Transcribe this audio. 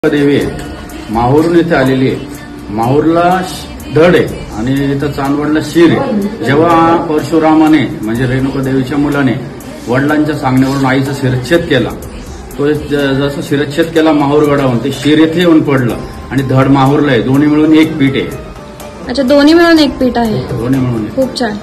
देवी माहूरून इथे आलेली आहे। माहूरला धड आहे आणि इथं चांदवडला शिर आहे। जेव्हा परशुरामाने म्हणजे रेणुका देवीच्या मुलाने वडिलांच्या सांगण्यावरून आईचा शिरच्छेद केला, तो जसं शिरच्छेद केला माहूरगडावरून, ते शिर येथे येऊन पडलं आणि धड माहूरला आहे। दोन्ही मिळून एक पीठ आहे। अच्छा, दोन्ही मिळून एक पीठ आहे। दोन्ही मिळून खूप छान।